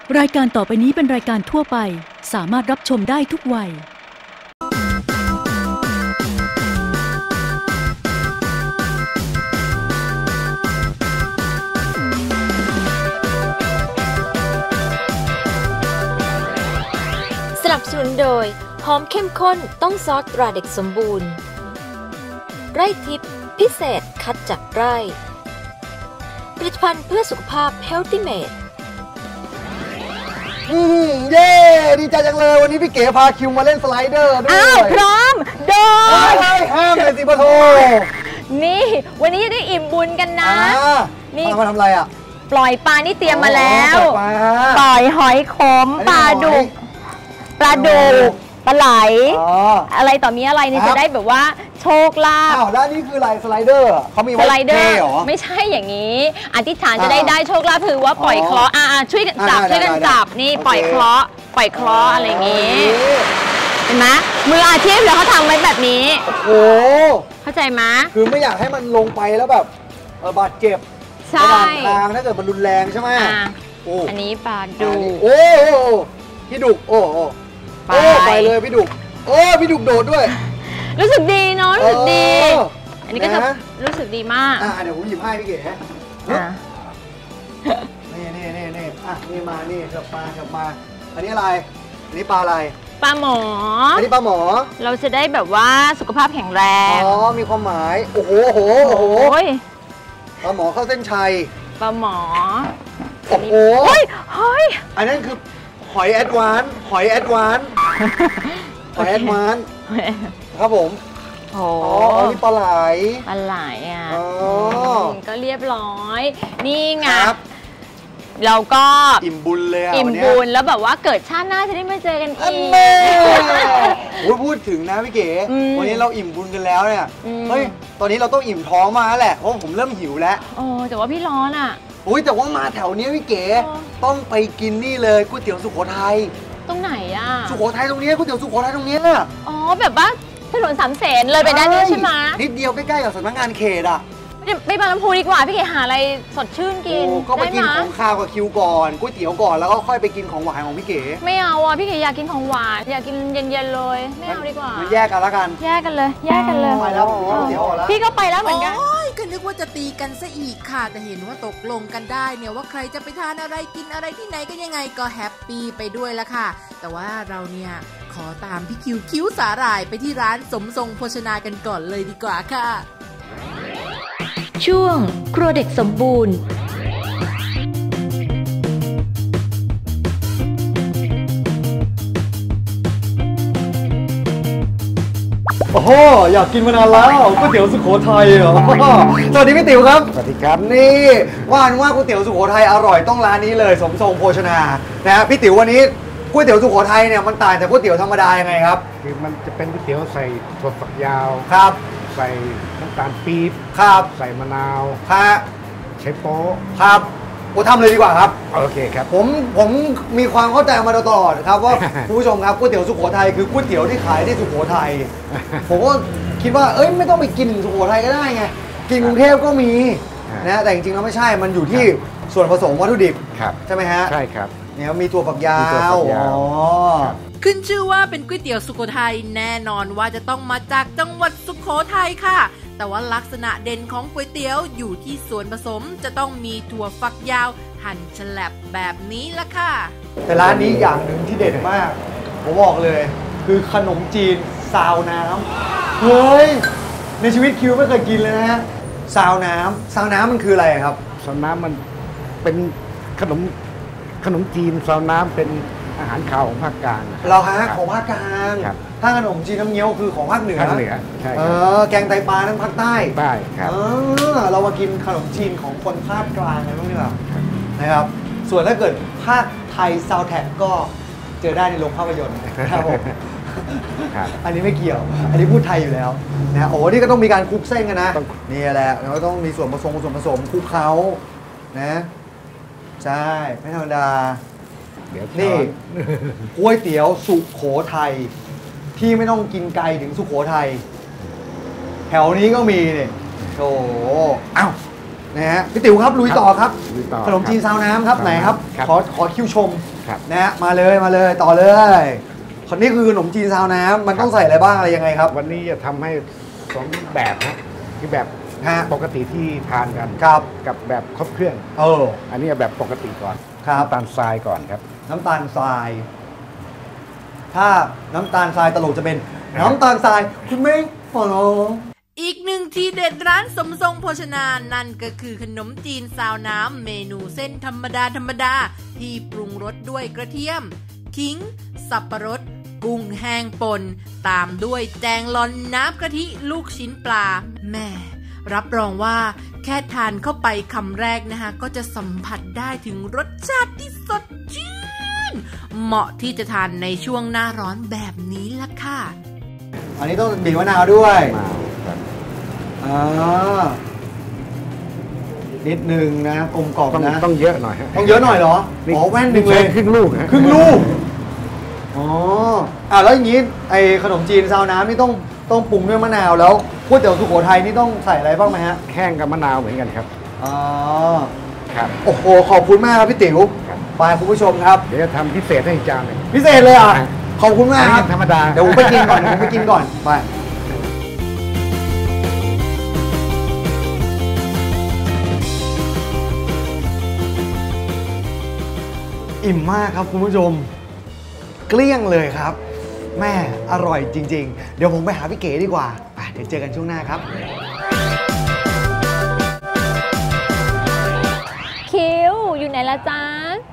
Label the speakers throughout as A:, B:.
A: รายการต่อไปนี้เป็นรายการทั่วไปสามารถรับชมได้ทุกวัย
B: สนับสนุนโดยหอมเข้มข้นต้องซอสตราเด็กสมบูรณ์ไร่ทิพย์พิเศษคัดจากไร่ผลิตภัณฑ์เพื่อสุขภาพ Healthy Made
C: เย้ดีใจจังเลยวันนี้พี่เก๋พาคิวมาเล่นสไลเดอร์ด้วย
D: พร้อมโดน
C: ห้ามเลยสิปะโท
D: นี่วันนี้จะได้อิ่มบุญกันนะ
C: นี่มาทำอะไรอ่ะ
D: ปล่อยปลานี่เตรียมมาแล้วปล่อยหอยขมปลาดุกปลาไหลอะไรต่อมีอะไรเนี่ยจะได้แบบว่าโชคลาภ
C: แล้วนี่คืออะไรสไลเดอร์เขามีไว้เท่หรอ
D: ไม่ใช่อย่างนี้อธิษฐานจะได้โชคลาภคือว่าปล่อยเคราะห์ช่วยกันจับนี่ปล่อยเคราะห์อะไรอย่างนี้เห็นไหมมืออาชีพเดี๋ยวเขาทำไว้แบบนี้
C: โอ้
D: เข้าใจไหม
C: คือไม่อยากให้มันลงไปแล้วแบบบาดเจ็บ
D: ใช่
C: ทางถ้าเกิดมันรุนแรงใช่ไหม
D: อันนี้ปลาดุก
C: โอ้พี่ดุกโอ้ไปเลยพี่ดุกพี่ดุกโดดด้วย
D: รู้สึกดีเนาะรู้สึกดีอันนี้ก็จะรู้สึกดีมาก
C: เดี๋ยวผมหยิบให้พี่เก๋นี่นี่มานี่เกือบมาอันนี้อะไรอันนี้ปลาอะไร
D: ปลาหมอ
C: อันนี้ปลาหมอ
D: เราจะได้แบบว่าสุขภาพแข็งแรง
C: มีความหมายโอ้โหปลาหมอเข้าเส้นชัย
D: ปลาหมอ
C: โอ้โหอันนั้นคือหอยแอดวานซ์ครับผมนี่ปลาไหล
D: ก็เรียบร้อยนี่ไงเราก็
C: อิ่มบุญเลย
D: อิ่มบุญแล้วแบบว่าเกิดชาติหน้าจะได้มาเจอกันอีก
C: พูดถึงนะพี่เก๋วันนี้เราอิ่มบุญกันแล้วเนี่ยเฮ้ยตอนนี้เราต้องอิ่มท้องมาแล้วแหละเพราะผมเริ่มหิวแล้ว
D: แต่ว่าพี่ร้อนอ่ะ
C: แต่ว่ามาแถวนี้พี่เก๋ต้องไปกินนี่เลยก๋วยเตี๋ยวสุโขทัย
D: ตรงไหนอ่ะ
C: สุโขทัยตรงนี้ก๋วยเตี๋ยวสุโขทัยตรงนี้
D: แบบว่าถนนสามเสนเลยไปได้ด้วยใช่ไหม
C: นิดเดียวใกล้ๆกับสำนักงานเขตอ่ะ
D: ไปบางลำพูดีกว่าพี่เก๋หาอะไรสดชื่นกิน
C: ก็ไปกินของข้าวกับคิวก่อนก๋วยเตี๋ยวก่อนแล้วก็ค่อยไปกินของหวานของพี่เก๋
D: ไม่เอาพี่เก๋อยากกินของหวานอยากกินเย็นๆเลยไม่เอาดีกว่า
C: แยกกันแล้วกัน
D: แยกกันเลย
C: ไปแล้ว
D: พี่ก็ไปแล้วเหมือนกัน
E: ก็นึกว่าจะตีกันซะอีกค่ะแต่เห็นว่าตกลงกันได้เนี่ยว่าใครจะไปทานอะไรกินอะไรที่ไหนกันยังไงก็แฮปปี้ไปด้วยละค่ะแต่ว่าเราเนี่ยขอตามพี่คิ้วสาหร่ายไปที่ร้านสมทรงโภชนากันก่อนเลยดีกว่าค่ะ
B: ช่วงครัวเด็กสมบูรณ์
C: อยากกินมานานแล้วก๋วยเตี๋ยวสุโขทัยสวัสดีพี่ติ๋วครับ
F: สวัสดีครับ
C: นี่ว่าก๋วยเตี๋ยวสุโขทัยอร่อยต้องร้านนี้เลยสมทรงโภชนานะพี่ติ๋ววันนี้ก๋วยเตี๋ยวสุโขทัยเนี่ยมันต่างจากก๋วยเตี๋ยวธรรมดายังไงครับ
F: คือมันจะเป็นก๋วยเตี๋ยวใส่ถั่วฝักยาว
C: ครับ
F: ใส่น้ำตาลปี๊บ
C: ครับ
F: ใส่มะนาวใช้โป๊
C: ครับทำเลยดีกว่าครับ
F: โอเคครับ
C: ผมมีความเข้าใจมาตลอดครับว่าคุณผู้ชมครับก๋วยเตี๋ยวสุโขทัยคือก๋วยเตี๋ยวที่ขายที่สุโขทัยผมก็คิดว่าไม่ต้องไปกินสุโขทัยก็ได้ไงกินกรุงเทพก็มีนะแต่จริงๆแล้วไม่ใช่มันอยู่ที่ส่วนผสมวัตถุดิบใช่ไหมฮะ
F: ใช่ครับ
C: เนี่ยมีตัวฝักยาว
E: ขึ้นชื่อว่าเป็นก๋วยเตี๋ยวสุโขทัยแน่นอนว่าจะต้องมาจากจังหวัดสุโขทัยค่ะแต่ว่าลักษณะเด่นของก๋วยเตี๋ยวอยู่ที่ส่วนผสมจะต้องมีถั่วฝักยาวหั่นฉลับแบบนี้ละค่ะ
C: แต่ร้านนี้อย่างหนึ่งที่เด็ดมากผมบอกเลยคือขนมจีนซาวน้ำเฮ้ยในชีวิตคิวไม่เคยกินเลยนะฮะซาวน้ำมันคืออะไรครับ
F: ซาวน้ำมันเป็นขนมจีนซาวน้ำเป็นอาหารคาวของภาคกลาง
C: เราฮะของภาคกลางถ้าขนมจีนน้ำเงี้ยวคือของภาคเหนือ
F: ใช่
C: แกงไตปลาทั้งภาคใต้
F: ครับ
C: เรามากินขนมจีนของคนภาคกลางกันบ้างดีกว่านะครับส่วนถ้าเกิดภาคไทยซาวแท็กก็เจอได้ในโรงภาพยนตร์ครับผมอันนี้ไม่เกี่ยวอันนี้พูดไทยอยู่แล้วนะนี่ก็ต้องมีการคลุกเส้นกันนะนี่แหละแล้วก็ต้องมีส่วนผสมคลุกเขานะใช่ไม่ธรรมดานี่ก๋วยเตี๋ยวสุโขทัยที่ไม่ต้องกินไกลถึงสุโขทัยแถวนี้ก็มีเนี่ยโอ้อ้าวนะฮะพี่ติ๋วครับลุยต่อครับ
F: ลุยต่อ
C: ขนมจีนซาวน้ำครับไหนครับ
F: ครับ
C: ขอคิวชม
F: ครับ
C: นะฮะมาเลยต่อเลยคนนี้คือขนมจีนซาวน้ำมันต้องใส่อะไรบ้างอะไรยังไงครับ
F: วันนี้จะทำให้2แบบนะคือแบบ
C: ฮะ
F: ปกติที่ทานกัน
C: ครับ
F: กับแบบครบเครื่อง อันนี้แบบปกติก่อน
C: ครับ
F: น้ำตาลทรายก่อนครับ
C: น้ำตาลทราย ถ้าน้ำตาลทรายตลกจะเป็นน้ำตาลทรายคุณไม่ขอร้อง
E: อีกหนึ่งทีเด็ดร้านสมทรงโภชนานั่นก็คือขนมจีนซาวน้ำเมนูเส้นธรรมดาที่ปรุงรสด้วยกระเทียมขิงสับปะรดกุ้งแห้งป่นตามด้วยแจงลอนน้ำกะทิลูกชิ้นปลาแม่รับรองว่าแค่ทานเข้าไปคำแรกนะคะก็จะสัมผัสได้ถึงรสชาติที่สดชื่นเหมาะที่จะทานในช่วงหน้าร้อนแบบนี้ล่ะค่ะ
C: อันนี้ต้องบีบมะนาวด้วย
F: มาครับ
C: นิดนึงนะกลมกล่อมนะ
F: ต้องเยอะหน่อยฮะ
C: ต้องเยอะหน่อยเหรออ๋อแว่นหนึ่งเลย
F: ครึ่งลูกฮะ
C: ครึ่งลูกอ๋อแล้วอย่างนี้ไอ้ขนมจีนซาวน้ำนี่ต้องปรุงด้วยมะนาวแล้วก๋วยเตี๋ยวสุโขทัยนี่ต้องใส่อะไรบ้างไหมฮะ
F: แข้งกับมะนาวเหมือนกันครับ
C: อ๋อ
F: ครับ
C: โอ้โหขอบคุณมากครับพี่ติ๋ว
F: ครับ
C: ไปคุณผู้ชมครับ
F: เดี๋ยวจะทำพิเศษให้อีกจานหนึ่ง
C: พิเศษเลยอ่ะ
F: ครับ
C: ขอบคุณมากครับ
F: อันนี้ธรรมดา
C: เดี๋ยวผมไปกินก่อนผมไปกินก่อนไปอิ่มมากครับคุณผู้ชมเกลี้ยงเลยครับแม่อร่อยจริงๆเดี๋ยวผมไปหาพี่เก๋ดีกว่าไปเดี๋ยวเจอกันช่วงหน้าครับ
D: คิวอยู่ไหนละจ๊ะ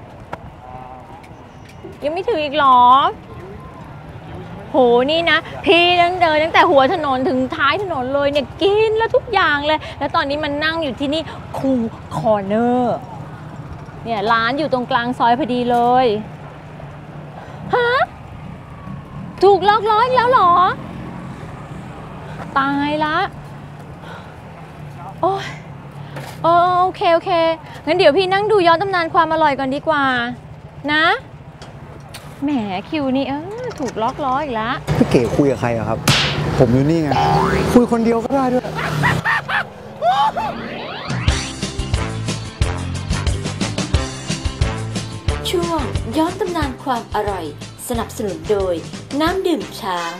D: ยังไม่ถึงอีกเหรอโหนี่นะพี่เดินตั้งแต่หัวถนนถึงท้ายถนนเลยเนี่ยกินแล้วทุกอย่างเลยแล้วตอนนี้มันนั่งอยู่ที่นี่คูคอร์เนอร์เนี่ยร้านอยู่ตรงกลางซอยพอดีเลยฮะถูกล็อกล้ออีกแล้วเหรอตายละโอ้ยโอเคงั้นเดี๋ยวพี่นั่งดูย้อนตำนานความอร่อยก่อนดีกว่านะแหมคิวนี่ถูกล็อกล้ออีกแล้ว
C: พี่เก๋คุยกับใครอะครับผมอยู่นี่ไงคุยคนเดียวก็ได้ด้วย
B: ช่วงย้อนตำนานความอร่อยสนับสนุนโดยน้ำดื่มช้าง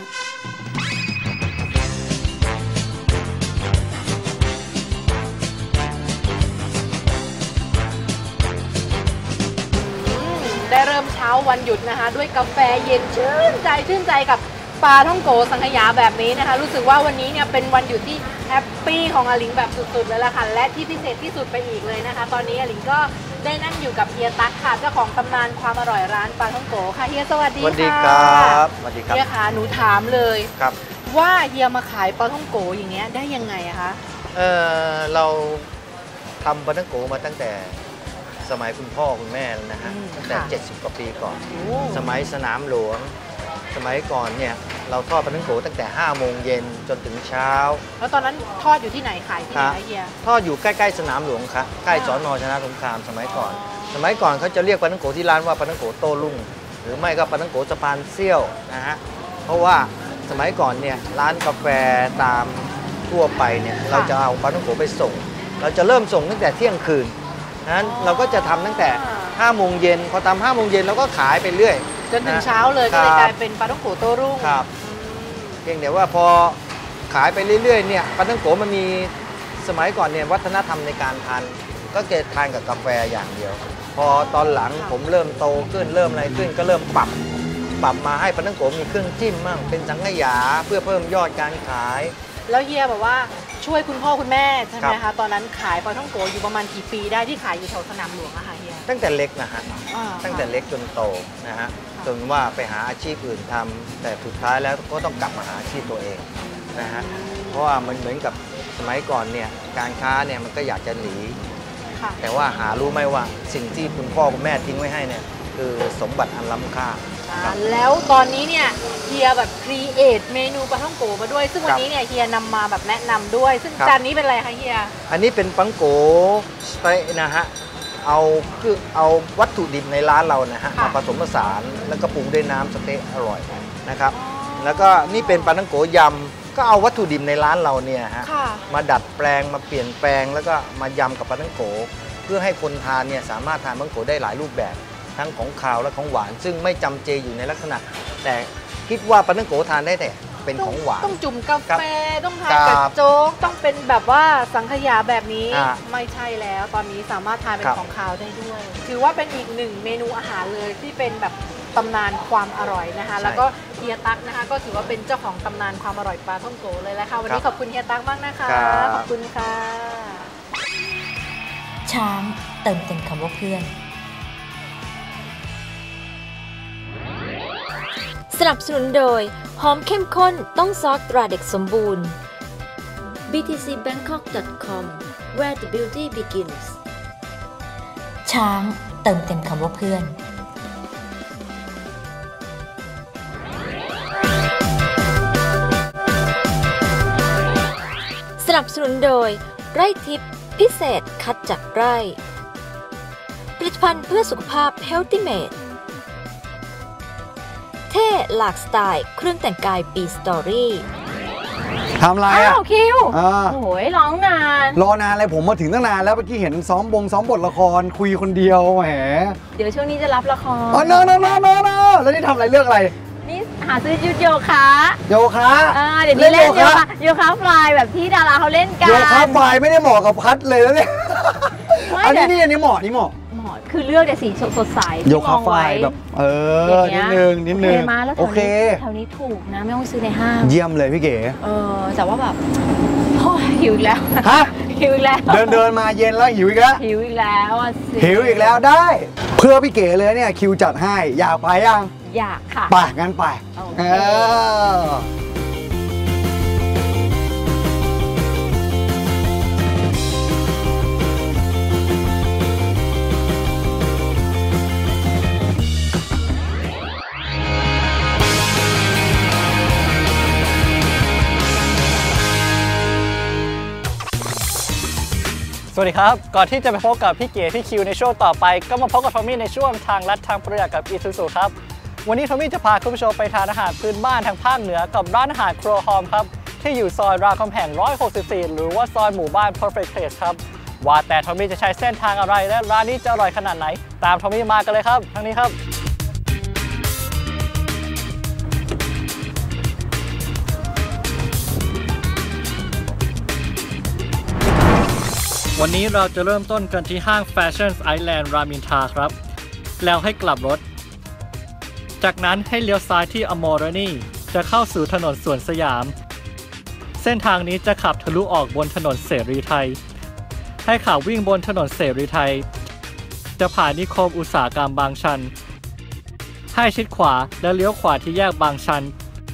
G: ได้เริ่มเช้าวันหยุดนะคะด้วยกาแฟเย็นชื่นใจกับปลาท่องโกสังขยาแบบนี้นะคะรู้สึกว่าวันนี้เนี่ยเป็นวันหยุดที่แฮปปี้ของอลิงแบบสุดๆเลยล่ะค่ะและที่พิเศษที่สุดไปอีกเลยนะคะตอนนี้อลิงก็ได้นั่งอยู่กับเฮียตั๊กค่ะเจ้าของตำนานความอร่อยร้านปลาท่องโกค่ะเฮียสวัสดีค่ะ
H: สวัสดีครับสวัสดีครับ
G: เฮียคะหนูถามเลย
H: ครับ
G: ว่าเฮียมาขายปลาท่องโกอย่างเงี้ยได้ยังไงอะคะ
H: เราทำปลาท่องโกมาตั้งแต่สมัยคุณพ่อคุณแม่แล้วนะฮะตั้งแต่70 กว่าปีก่อน สมัยสนามหลวง สมัยก่อนเนี่ยเราทอดปลาท่องโกตั้งแต่5 โมงเย็นจนถึงเช้า
G: แล้วตอนนั้นทอดอยู่ที่ไหนขายที่ไหนคะเฮีย
H: ทอดอยู่ใกล้ๆสนามหลวงครับใกล้สน.ชนะสงครามสมัยก่อนเขาจะเรียกปลาท่องโกที่ร้านว่าปลาท่องโกโต้รุ่งหรือไม่ก็ปลาท่องโกสะพานเซี่ยวนะฮะเพราะว่าสมัยก่อนเนี่ยร้านกาแฟตามทั่วไปเนี่ยเราจะเอาปลาท่องโกไปส่งเราจะเริ่มส่งตั้งแต่เที่ยงคืนนั้นเราก็จะทำตั้งแต่5 โมงเย็นพอทำ5 โมงเย็นเราก็ขายไปเรื่อย
G: จนถึงเช้าเลยก็เลยกลายเป็นปลาท่องโกโต้รุ่ง
H: ครับเพียงแต่ว่าพอขายไปเรื่อยๆเนี่ยปลาท่องโกมันมีสมัยก่อนเนี่ยวัฒนธรรมในการทานก็เกทานกับกาแฟอย่างเดียว พอตอนหลังผมเริ่มโตขึ้นเริ่มอะไรขึ้นก็เริ่มปรับมาให้ปลาท่องโกมีเครื่องจิ้มมั่งเป็นสังขยาเพื่อเพิ่มยอดการขาย
G: แล้วเฮียแบบว่าช่วยคุณพ่อคุณแม่ใช่ไหม
H: ครั
G: คะ
H: บ
G: ตอนนั้นขายปลาท่องโกอยู่ประมาณกี่ปีได้ที่ขายอยู่แถวสนามหลวงอะค่ะเฮีย
H: ตั้งแต่เล็กนะฮะ
G: อ่า
H: ตั้งแต่เล็กจนโตนะฮะจนว่าไปหาอาชีพอื่นทำแต่สุดท้ายแล้วก็ต้องกลับมาหาอาชีพตัวเองนะฮะเพราะว่ามันเหมือนกับสมัยก่อนเนี่ยการค้าเนี่ยมันก็อยากจะหนี
G: ค่ะ
H: แต่ว่าหารู้ไหมว่าสิ่งที่คุณพ่อคุณแม่ทิ้งไว้ให้เนี่ยคือสมบัติอันล้ำค่าครับ
G: แล้วตอนนี้เนี่ยเฮียแบบครีเอทเมนูปลาท่องโกมาด้วย ซึ่งวันนี้เนี่ยเฮียนำมาแบบแนะนำด้วย ซึ่ง
H: ครับ
G: จานนี้เป็นอะไรคะเฮีย
H: อันนี้เป็นปังโกสเต๊ะนะฮะเอาวัตถุดิบในร้านเรานะฮะ
G: ค่ะ
H: มาผสมผสานแล้วก็ปรุงด้วยน้ำสเต๊ะอร่อยนะครับแล้วก็นี่เป็นปลาท่องโกยก็เอาวัตถุดิบในร้านเราเนี่ยฮะ
G: ค่ะ
H: มาดัดแปลงมาเปลี่ยนแปลงแล้วก็มายำกับปลาท่องโกเพื่อให้คนทานเนี่ยสามารถทานปลาท่องโกได้หลายรูปแบบทั้งของคาวและของหวาน ซึ่งไม่จำเจอยู่ในลักษณะ แต่คิดว่าปลาท่องโกทานได้แต่เป็นของหวาน
G: ต้องจุ่มกา
H: ครับ
G: แฟต้องทานกับ
H: ครับ
G: โจ๊กต้องเป็นแบบว่าสังขยาแบบนี้
H: อ่า
G: ไม่ใช่แล้วตอนนี้สามารถทานเป็น
H: ครับ
G: ของคาวได้ด้วย ถือว่าเป็นอีกหนึ่งเมนูอาหารเลยที่เป็นแบบตำนานความอร่อยนะคะ แล้วก็เฮียตั๊กนะคะ ก็ถือว่าเป็นเจ้าของตำนานความอร่อยปลาท่องโกเลยแหละค่ะวันนี้ขอบคุณเฮียตั๊กมากนะคะขอบคุณค่ะ
B: ช้างเติมเต็มคำว่าเพื่อนสนับสนุนโดยหอมเข้มข้นต้องซอสตราเด็กสมบูรณ์ btcbangkok.com where the beauty begins ช้างเติมเต็มคำว่าเพื่อนสนับสนุนโดยไร่ทิพย์พิเศษคัดจากไร่ผลิตภัณฑ์เพื่อสุขภาพ Healthy Made เท่หลากสไตล์เครื่องแต่งกายปีสตอรี่
C: ทำอะไร
D: อ้า
C: อ่ะ
D: วคิว
C: อ่า
D: โอ้ยร้องนาน
C: รอนานอะไรผมมาถึงตั้งนานแล้วเมื่อกี้เห็นซ้อมบทละครคุยคนเดียวแหม
D: เดี๋ยวช่วงนี้จะรับละคร
C: อ๋อเนอะแล้วนี่ทำอะไรเรื่องอะไร
D: นี่หาซื้อชุดโยคะ
C: โยคะ
D: เดี๋ยวนี้เล่นโยคะฟลายแบบที่ดาราเขาเล่นกัน
C: โยคะไฟไม่ได้เหมาะกับพัดเลยแล้วเนี่ย
D: ไม่
C: อัน
D: แต่
C: นี้เหมาะ
D: หมอคือเลือกแต่สีสดใสที่
C: โยคะ
D: มอง
C: ไฟ
D: ว้
C: แบบนิดนึง
D: โอเคมาแล้ว
C: โอเค
D: แถวนี้ถูกนะไม่ต้องซื้อในห้าง
C: เยี่ยมเลยพี่เก๋
D: แต่ว่าแบบโอ้ยหิวอีกแล้ว
C: ฮะ
D: หิวอีกแล้ว
C: เดินมาเย็นแล้วหิวอีกแล้ว
D: หิวอีกแล้วอ่ะสิ
C: หิวอีกแล้วได้ เพื่อพี่เก๋เลยเนี่ยคิวจัดให้อยากไปยัง
D: อยากค่ะ
C: ไปงั้นไป
D: โอเค
I: สวัสดีครับ ก่อนที่จะไปพบกับพี่เก๋พี่คิวในช่วงต่อไปก็มาพบกับทอมมี่ในช่วงทางลัดทางเปลือกกับอีซูซูครับวันนี้ทอมมี่จะพาคุณผู้ชมไปทานอาหารพื้นบ้านทางภาคเหนือกับร้านอาหารครัวหอมครับที่อยู่ซอยรามคำแหง164หรือว่าซอยหมู่บ้าน Perfect Place ครับว่าแต่ทอมมี่จะใช้เส้นทางอะไรและร้านนี้จะอร่อยขนาดไหนตามทอมมี่มากันเลยครับทางนี้ครับวันนี้เราจะเริ่มต้นกันที่ห้าง Fashion Island รามอินทราครับแล้วให้กลับรถจากนั้นให้เลี้ยวซ้ายที่อมรณีจะเข้าสู่ถนนสวนสยามเส้นทางนี้จะขับทะลุออกบนถนนเสรีไทยให้ขับวิ่งบนถนนเสรีไทยจะผ่านนิคมอุตสาหกรรมบางชันให้ชิดขวาและเลี้ยวขวาที่แยกบางชัน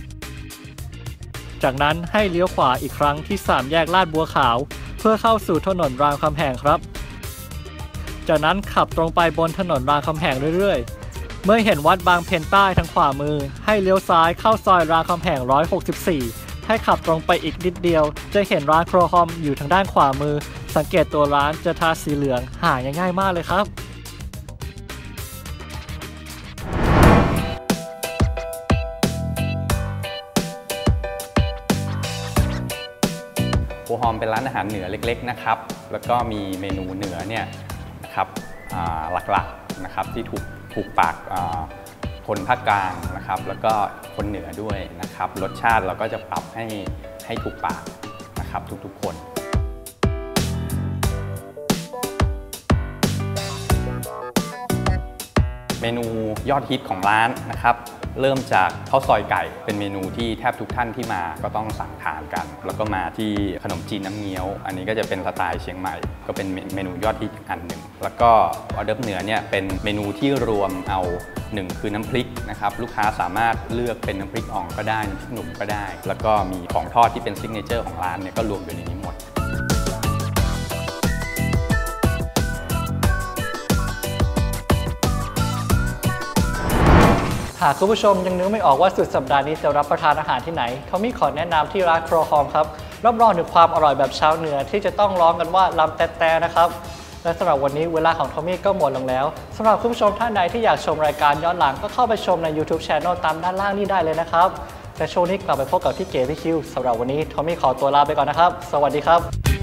I: จากนั้นให้เลี้ยวขวาอีกครั้งที่3แยกลาดบัวขาวเพื่อเข้าสู่ถนนรามคำแหงครับจากนั้นขับตรงไปบนถนนรามคำแหงเรื่อยๆเมื่อเห็นวัดบางเพนใต้ทางขวามือให้เลี้ยวซ้ายเข้าซอยรามคำแหง164ให้ขับตรงไปอีกนิดเดียวจะเห็นร้านครัวหอมอยู่ทางด้านขวามือสังเกตตัวร้านจะทาสีเหลืองหาง่ายๆมากเลยครับ
J: ครัวหอมเป็นร้านอาหารเหนือเล็กๆนะครับแล้วก็มีเมนูเหนือเนี่ยนะครับหลักๆนะครับที่ถูกปากคนภาคกลางนะครับแล้วก็คนเหนือด้วยนะครับรสชาติเราก็จะปรับให้ถูกปากนะครับทุกๆคนเมนูยอดฮิตของร้านนะครับเริ่มจากข้าวซอยไก่เป็นเมนูที่แทบทุกท่านที่มาก็ต้องสั่งทานกันแล้วก็มาที่ขนมจีนน้ำเงี้ยวอันนี้ก็จะเป็นสไตล์เชียงใหม่ก็เป็นเมนูยอดฮิตอันหนึ่งแล้วก็ออเดิร์ฟเหนือเนี่ยเป็นเมนูที่รวมเอา1คือน้ำพริกนะครับลูกค้าสามารถเลือกเป็นน้ำพริกอ่องก็ได้น้ำพริกหนุ่มก็ได้แล้วก็มีของทอดที่เป็นซิกเนเจอร์ของร้านเนี่ยก็รวมอยู่ในนี้หมด
I: หากคุณผู้ชมยังนึกไม่ออกว่าสุดสัปดาห์นี้จะรับประทานอาหารที่ไหนทอมมี่ขอแนะนำที่ร้านครัวหอมครับรับรองถึงความอร่อยแบบชาวเหนือที่จะต้องร้องกันว่าลำแต่นะครับและสำหรับวันนี้เวลาของทอมมี่ก็หมดลงแล้วสำหรับคุณผู้ชมท่านใดที่อยากชมรายการย้อนหลังก็เข้าไปชมใน YouTube Channel ตามด้านล่างนี้ได้เลยนะครับแต่ช่วงนี้กลับไปพบกับพี่เก๋พี่คิวสำหรับวันนี้ทอมมี่ขอตัวลาไปก่อนนะครับสวัสดีครับ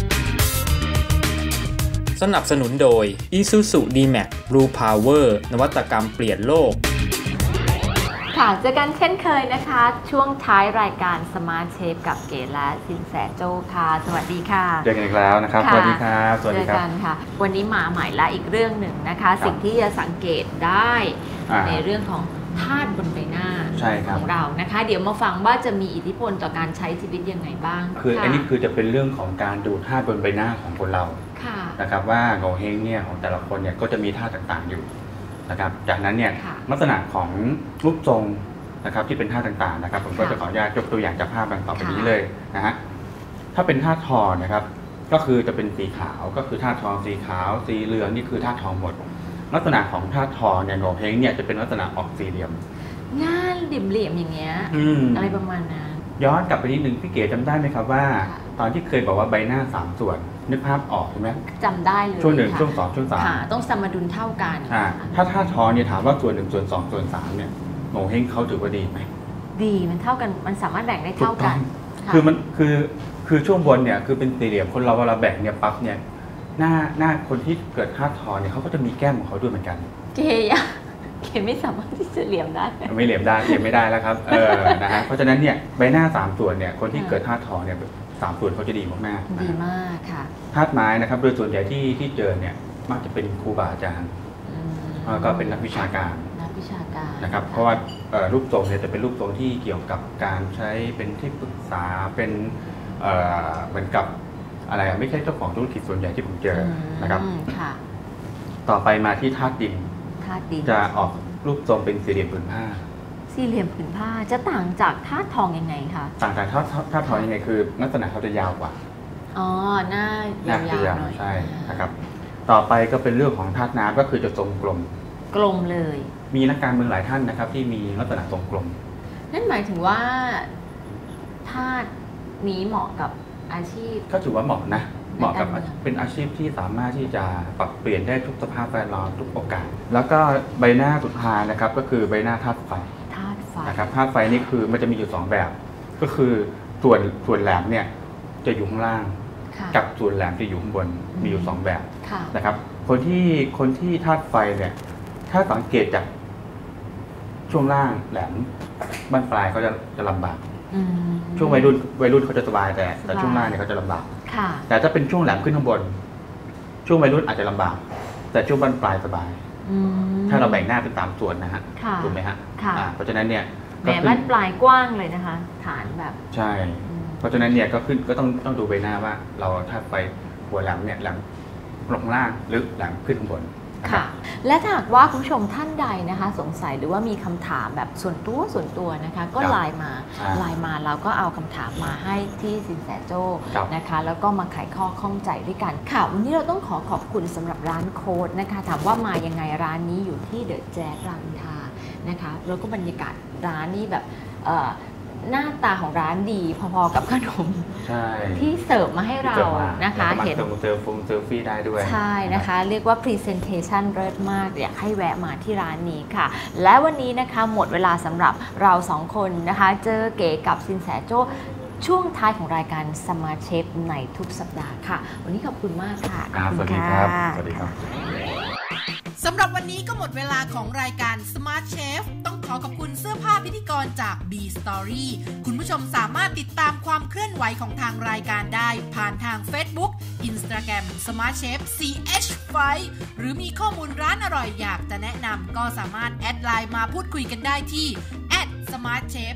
K: สนับสนุนโดย Isuzu D-Max Blue Power นวัตกรรมเปลี่ยนโลก
D: ค่ะเจอกันเช่นเคยนะคะช่วงท้ายรายการ Smart Chef กับเก๋และสินแสโจ้ค่ะสวัสดีค่ะ
J: เจอกันอีกแล้วนะครับสวัสดีครับสวัสดีครับ
D: เจอกันค่ะวันนี้มาใหม่ละอีกเรื่องหนึ่งนะคะสิ่งที่จะสังเกตได้ในเรื่องของธาตุบนใบหน้าของเรานะคะเดี๋ยวมาฟังว่าจะมีอิทธิพลต่อการใช้ชีวิตยังไงบ้าง
J: คืออันนี้คือจะเป็นเรื่องของการดูธาตุบนใบหน้าของคนเรานะครับว่าโงเฮงเนี่ยของแต่ละคนเนี่ยก็จะมีธาตุต่างๆอยู่นะครับจากนั้นเนี่ยลักษณะของรูปทรงนะครับที่เป็นธาตุต่างๆนะครับผมก็จะขออนุญาตยกตัวอย่างจากภาพดังต่อไปนี้เลยนะฮะถ้าเป็นธาตุทองนะครับก็คือจะเป็นสีขาวก็คือธาตุทองสีขาวสีเหลืองนี่คือธาตุทองหมดลักษณะของธาตุทองเนี่ยโงเฮงเนี่ยจะเป็นลักษณะออกสี่เหลี่ยม
D: หน้าเหลี่ยมๆอย่างเงี้ยอะไรประมาณนั้น
J: ย้อนกลับไปนิดนึงพี่เก๋จำได้ไหมครับว่าตอนที่เคยบอกว่าใบหน้า3ส่วนนึกภาพออกใช่ไหม
D: จำได้เลย
J: ช่วง1ช่วง2ช่วง3
D: ต้องสมดุลเท่ากัน
J: ถ้าธาตุทองเนี่ยถามว่าส่วน1ส่วน2ส่วน3เนี่ยโงเฮงเขาถือว่าดีไหม
D: ดีมันเท่ากันมันสามารถแบ่งได้เท่ากัน
J: คือมันคือช่วงบนเนี่ยคือเป็นสี่เหลี่ยมคนเราเวลาแบ่งเนี่ยปั๊บเนี่ยหน้าคนที่เกิดธาตุทองเนี่ยเขาก็จะมีแก้มของเขาด้วยเหมือนกัน
D: เกไม่สามารถที่จะเหลี่ยมได้
J: ไม่เหลี่ยมได้เหลี่ยมไม่ได้แล้วครับนะฮะเพราะฉะนั้นเนี่ยใบหน้า3ส่วนเนี่ยคนที่เกิดธาตุทองเนี่ย3ส่วนเขาจะดีมาก
D: ๆดีมากค่ะ
J: ธาตุไม้นะครับโดยส่วนใหญ่ที่เจอเนี่ยมักจะเป็นครูบาอาจารย์แล้วก็เป็นนักวิชาการนะครับเพราะว่ารูปทรงเนี่ยจะเป็นรูปทรงที่เกี่ยวกับการใช้เป็นที่ปรึกษาเป็นเหมือนกับอะไรไม่ใช่เจ้าของธุรกิจส่วนใหญ่ที่ผมเจอนะครับต่อไปมาที่ธาตุดินจะออกรูปทรงเป็นสี่เหลี่ยมผืนผ้า
D: สี่เหลี่ยมผืนผ้าจะต่างจากธาตุทองยังไงคะ
J: ต่างจากธาตุทองยังไงคือลักษณะเขาจะยาวกว่า
D: หน้ายาวหน่อย
J: ใช่นะครับต่อไปก็เป็นเรื่องของธาตุน้ำก็คือจะทรงกลม
D: เลย
J: มีนักการเมืองหลายท่านนะครับที่มีลักษณะทรงกลม
D: นั่นหมายถึงว่าธาตุนี้เหมาะกับอาชีพ
J: ก็ถือว่าเหมาะนะเหมาะกับเป็นอาชีพที่สามารถที่จะปรับเปลี่ยนได้ทุกสภาพแวดล้อมทุกโอกาสแล้วก็ใบหน้าสุดท้ายนะครับก็คือใบหน้าธาตุไฟนะครับธาตุไฟนี่คือมันจะมีอยู่2แบบก็คือส่วนแหลมเนี่ยจะอยู่ข้างล่างกับส่วนแหลมจะอยู่ข้างบนมีอยู่2แบบนะครับคนที่ธาตุไฟเนี่ยถ้าสังเกตจากช่วงล่างแหลมบั้นปลายเขาจะลำบากช่วงวัยรุ่นเขาจะสบายแต่ช่วงล่างเนี่ยเขาจะลำบากแต่ถ้าเป็นช่วงแหลมขึ้นข้างบนช่วงวัยรุ่นอาจจะลำบากแต่ช่วงบั้นปลายสบายถ้าเราแบ่งหน้าเป็น3ส่วนนะฮะถูกไหมฮะเพราะฉะนั้นเนี่ย
D: แหมบั้นปลายกว้างเลยนะคะฐานแบบ
J: ใช่เพราะฉะนั้นเนี่ยก็ต้องดูใบหน้าว่าเราถ้าไปหัวแหลมเนี่ยแหลมลงล่างหรือแหลมขึ้นข้างบน
D: ค่ะและถ้าหากว่าคุณผู้ชมท่านใดนะคะสงสัยหรือว่ามีคำถามแบบส่วนตัวนะคะก็ไลน์มาเราก็เอาคำถามมาให้ที่สินแสโจ้นะคะแล้วก็มาไขข้อข้องใจด้วยกันค่ะวันนี้เราต้องขอบคุณสำหรับร้านโค้ดนะคะถามว่ามายังไงร้านนี้อยู่ที่เดอะแจ๊สรามอินทรานะคะแล้วก็บรรยากาศร้านนี้แบบหน้าตาของร้านดีพอๆกับขนมที่เสิร์ฟมาให้เรานะคะ
J: เห็นเซลฟี่ได้ด้วย
D: ใช่นะคะเรียกว่า Presentation เลิศมากอยากให้แวะมาที่ร้านนี้ค่ะและวันนี้นะคะหมดเวลาสำหรับเรา2คนนะคะเจอเก๋กับสินแสโจ้ช่วงท้ายของรายการ Smart Chef ในทุกสัปดาห์ค่ะวันนี้ขอบคุณมากค่ะ
J: สวัสดีครับสวัสดีครับ
E: สำหรับวันนี้ก็หมดเวลาของรายการ Smart Chef ต้องขอบคุณเสื้อผ้าพิธีกรจาก B Story คุณผู้ชมสามารถติดตามความเคลื่อนไหวของทางรายการได้ผ่านทาง Facebook Instagram Smart Chef CH5 หรือมีข้อมูลร้านอร่อยอยากจะแนะนำก็สามารถแอดไลน์มาพูดคุยกันได้ที่ @smartchef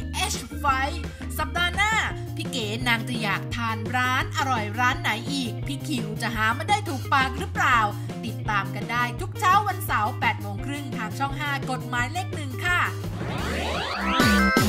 E: CH5 สัปดาห์หน้าพี่เก๋นางจะอยากทานร้านอร่อยร้านไหนอีกพี่คิวจะหามาได้ถูกปากหรือเปล่าติดตามกันได้ทุกเช้าวันเสาร์ 8:30 น.ทางช่อง 5 กฎหมายเลข 1 ค่ะ